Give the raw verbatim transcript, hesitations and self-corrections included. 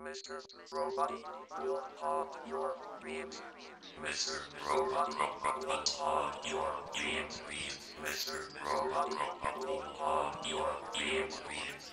Mister Robotti will haunt your dreams. Mister Robotti will haunt your dreams. Mister Robotti will haunt your dreams.